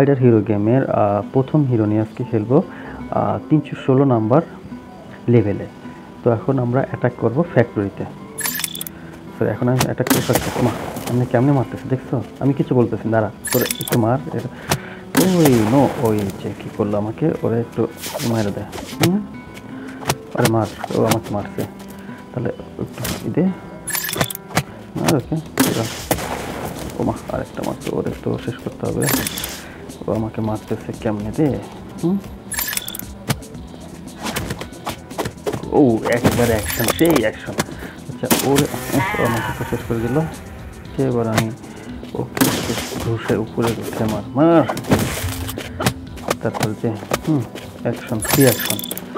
Spider hero গেমের প্রথম hero নিয়ে আজকে খেলবো 316 নাম্বার লেভেলে। তো এখন আমরা অ্যাটাক করব ফ্যাক্টরিতে। তো এখন আমি অ্যাটাক করে ফ্যাক্টরি আমি কেমনে মারতেছি দেখছো? আমি কিছু বলতেছি দাঁড়া, তোর একটু মার। ওই যে কী করলো, আমাকে ওরা একটু মেরে দেয়। আরে মার, ও আমাকে মারছে, তাহলে একটু দে মার ওকে। আরেকটা মারছে, ওর একটু শেষ করতে হবে। ও আমাকে মারতেছে কেমনে দে। ও একবারে অ্যাকশন, সেই অ্যাকশন। আচ্ছা ওরে আমাকে তো শেষ করে দিল। এবার আমি ওকে ঘুষে উপরে উঠে মার। তারপর যে action, free action.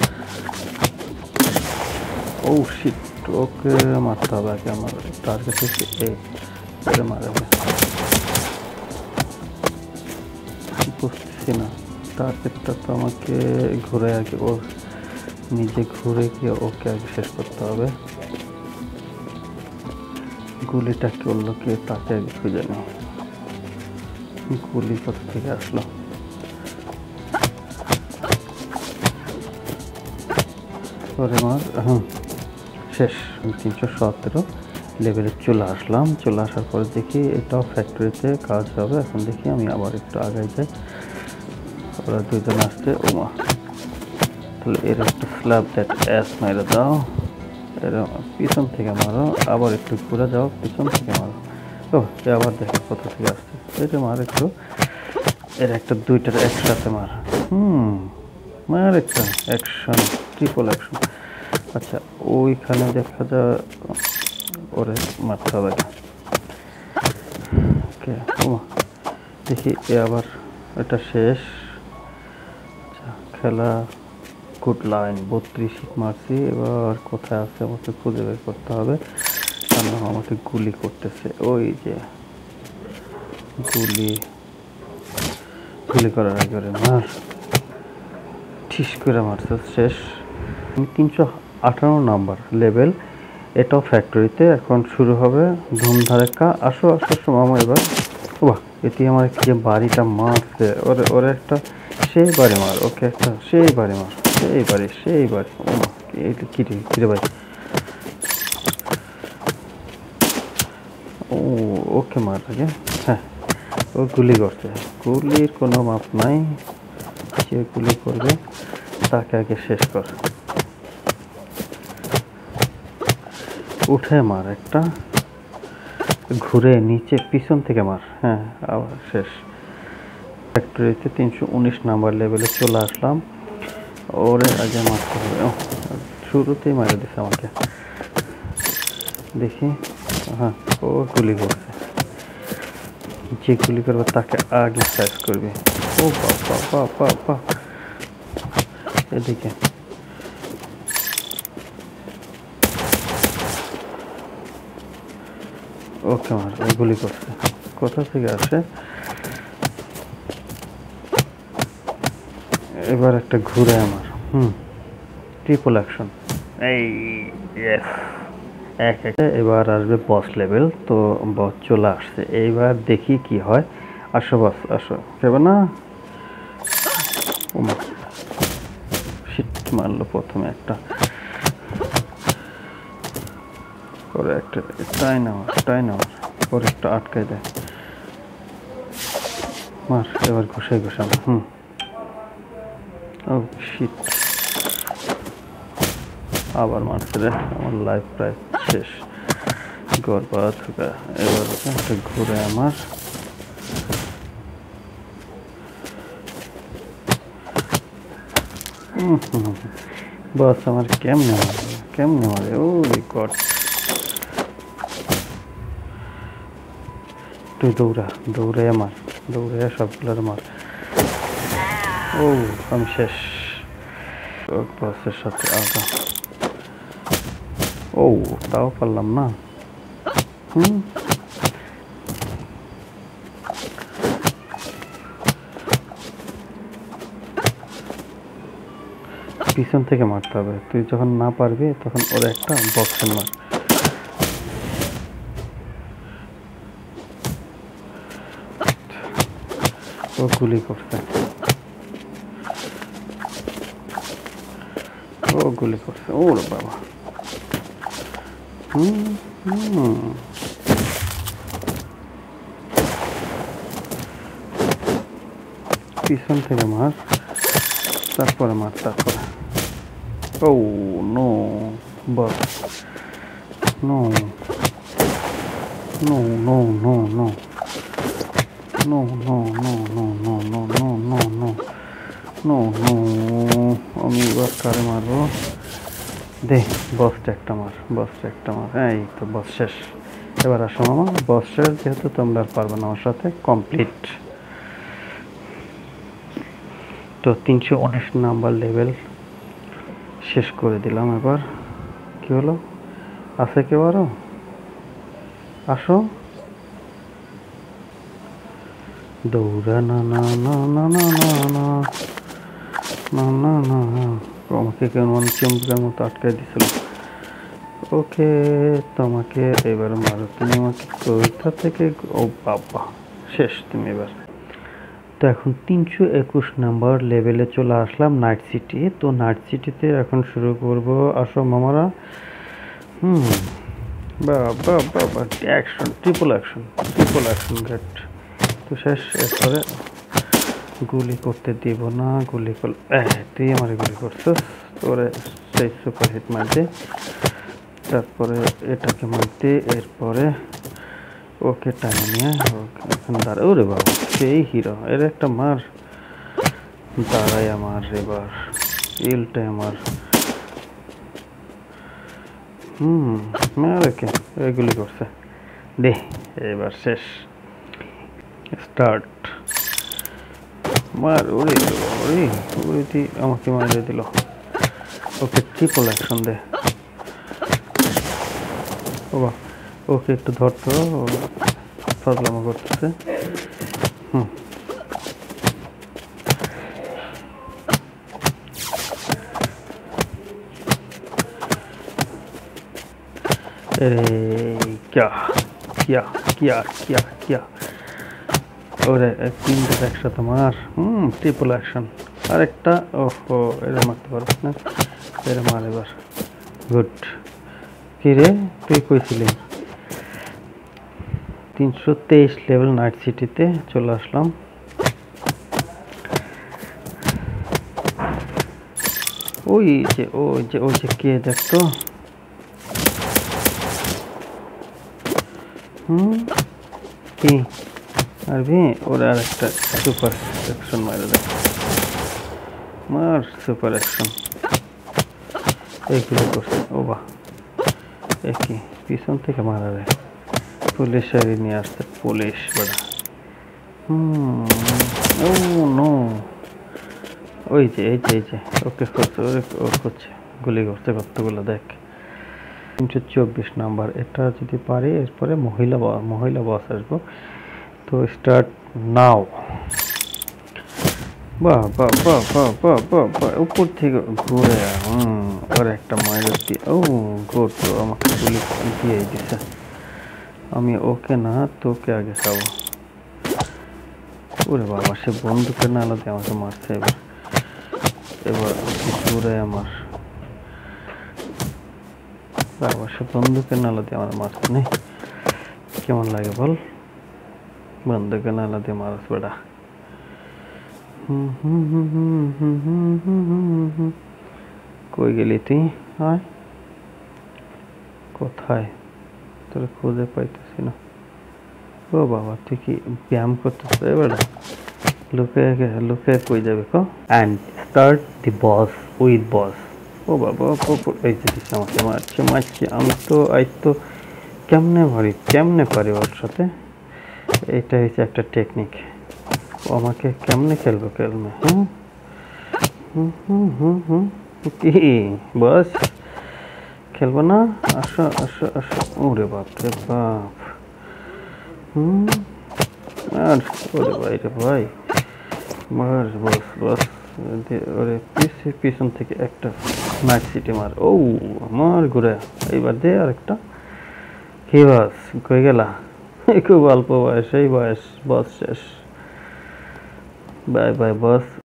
Oh shit, ওকে মারতে হবে আগে। আমার টার্গেট হচ্ছে এ মারা বুঝতেছি না টার্গেটটা তো আমাকে ঘুরে আগে ও নিজে ঘুরে গিয়ে ওকে আগে শেষ করতে হবে। গুলিটা করলো কে তাকে আগে খুঁজে নেই। গুলি কোথা থেকে আসলো? ওরে মার, শেষ। 317 লেভেলে চলে আসলাম। চলে আসার পরে দেখি এটাও ফ্যাক্টরিতে কাজ হবে। এখন দেখি আমি আবার একটু আগায় যাই। ওরা দুজন আসছে। ওমা, তাহলে এর একটা স্ল্যাব দ্যাট অ্যাস মেরে দাও। এর পিছন থেকে মারো, আবার একটু ঘুরে যাও, পিছন থেকে মারো। ও সে আবার দেখো কোথা থেকে আসছে। এটা মার একটু, এর একটা দুইটার একসাথে মার। মার একটা অ্যাকশন, ট্রিপল অ্যাকশন। আচ্ছা ওইখানে দেখা যায় ওরে মারতে হবে। ওকে দেখি এ আবার এটা শেষ। আচ্ছা খেলা গুড লাইন, 32 হিট মারছি। এবার কোথায় আছে আমাকে খুঁজে বের করতে হবে। কারণ আমাকে গুলি করতেছে, ওই যে গুলি করার আগে ওরে মার, ঠিক করে মারছে। শেষ। 358 নাম্বার লেভেল, এটাও ফ্যাক্টরিতে। এখন শুরু হবে ধুমধারাক্কা। আসো মামা এবার। বাহ, এটি আমার যে বাড়িটা মারছে, ওরে একটা সেই বাড়ি মার, ওকে একটা সেই বাড়ি মার, সেই বাড়ি। কিরে ভাই, ওকে মার আগে। হ্যাঁ, ও গুলি করছে, গুলির কোনো মাপ নাই। যে গুলি করবে তাকে আগে শেষ কর। উঠে মার একটা, ঘুরে নিচে পিছন থেকে মার। হ্যাঁ, আবার শেষ। ফ্যাক্টরিতে 319 নাম্বার লেভেলে চলে আসলাম। ওরে আগে মারতে হবে। শুরুতেই মারে দিছে আমাকে। দেখি, হ্যাঁ ও গুলি করছে। যে গুলি করবে তাকে আগে শেষ করবে। ও বাবা, এদিকে ওকে মার, ও গুলি করছে। কোথা থেকে আসে? এবার একটা ঘুরে আমার ট্রিপল অ্যাকশন। এই এবার আসবে বস লেভেল। তো বস চলে আসছে, এইবার দেখি কি হয়। আসো বস আসো, যাবে না? শিট মারলো প্রথমে একটা, পরে একটা টাই নেওয়ার পরে একটা আটকাই দেয়। মার এবার ঘুষে ও শিট, আবার মারছে রে। আমার লাইফ প্রায় শেষ, গরবাদ। এবার একটা ঘুরে আমার বস আমার কেমনে মারে। ও রেকর্ড, তুই দৌড়ে সবগুলোর মার। ও আমি শেষ বসের সাথে আগা। ও তাও পারলাম না। পিছন থেকে মারতে হবে। তুই যখন না পারবি তখন ওরা একটা বক্সে মার। ও গুলি করছে, ও গুলি করছে, ওরে বাবা। পিছন থেকে মার, তারপরে মার, তারপরে। Oh no boss, no no no no no no no no no no no no no no no no. আমি এবার কারে মারবো? দে, বসটা একটা মার, বসটা একটা মার। এই তো বস শেষ। এবার আসো মামা, বস শেষ যেহেতু তোমরা আর পারবে না আমার সাথে, কমপ্লিট। তো 319 নাম্বার লেভেল শেষ করে দিলাম। এবার কি হলো? আছে কেউ আরো? আসো, দৌড়া না না না না না না না না না না। আমাকে কেমন চমকের মতো আটকে দিছিল। ওকে, তোমাকে এবার মারো। তুমি আমাকে কোথা থেকে? ও বাবা, শেষ তুমি এবার। তো এখন 321 নাম্বার লেভেলে চলে আসলাম, নাইট সিটি। তো নাইট সিটিতে এখন শুরু করব। আসো মামারা। বা বা বা বা, action, triple action, triple action get. তো শেষ। এরপরে গুলি করতে দিব না, গুলি কর। তুই আমার গুলি করছিস, তোরে সেই সুপার হিট মারতে, তারপরে এটাকে মারতে, এরপরে ওকে টাইম নিয়ে এখন দাঁড়া। ওরে বাবা, সেই হিরো। এর একটা মার, দাঁড়াই আমার এবার ইলটাই আমার। কে এগুলি করছে। দে, এবার শেষ। স্টার্ট, মার। ওরে ওরে ওরে, তুই আমাকে মারিয়ে দিল। ওকে ট্রিপল অ্যাকশন দে। বাবা, ওকে একটু ধরতো, ফাজলামো করতেছে। क्या क्या क्या क्या क्या। ওরে তিনটে একসাথে মার। Triple action. আরেকটা। ওহো, এরা মারতে পারব না, এরা মার এবার। গুড। কি রে, তুই কইছিলি? 323 লেভেল নাইট সিটিতে চলে আসলাম। ওই যে ওই যে ওই যে কে দেখতো? কি মারবি? ওরা আর একটা সুপার অ্যাকশন মারে দেখ, মার সুপার অ্যাকশন। এইগুলো করছে। ও বাহ, একই পিছন থেকে মারা রে। পুলিশ নিয়ে আসছে, পুলিশ বেড়া। ও নো, ওই যে এই যে এই যে ওকে করছে, ওর করছে, গুলি করছে কতগুলো দেখ। 324 নাম্বার। এটা যদি পারি এরপরে মহিলা বস আসবো। তো স্টার্ট নাও। বাহ বাহ বাহ বাহ বাহ বাহ বাহ, উপর থেকে ঘুরে। ওর একটা মায়ের দিয়ে। ও গুড, তো আমাকে গুলি দিয়ে দিছে। আমি ওকে না, তোকে আগে খাবো। ওরে বাবা, সে বন্দুকের নালা দিয়ে আমাকে মারছে। এবার এবার ঘুরে আমার বাবা, সে বন্দুকের নালা দিয়ে আমার মারছে। নেই, কেমন লাগে বল? বন্দুকের নালা দিয়ে মারছ বেটা। কই গেলি তুই? আয়, কোথায়? তোর খুঁজে পাইতেছি না। ও বাবা, তুই কি ব্যায়াম করতেছ বেটা? লুকে কই যাবে কো? And start the boss with boss. ও বাবা, এই যে দিচ্ছে আমাকে, মারছি আমি। তো এই তো কেমনে পারি ওর সাথে? এইটা হচ্ছে একটা টেকনিক। ও আমাকে কেমনে খেলবে? কি বস, খেলবো না? আসো আসো আসো। ওরে বাপ রে বাপ। আর ওরে ভাই রে ভাই, মার বস। ওরে পিছন থেকে একটা নাইট সিটি মার। ও মার ঘুরে। এইবার দে আরেকটা। কি বস, কই গেলা? খুব অল্প বয়স, এই বয়স বস শেষ। বাই বাই বস।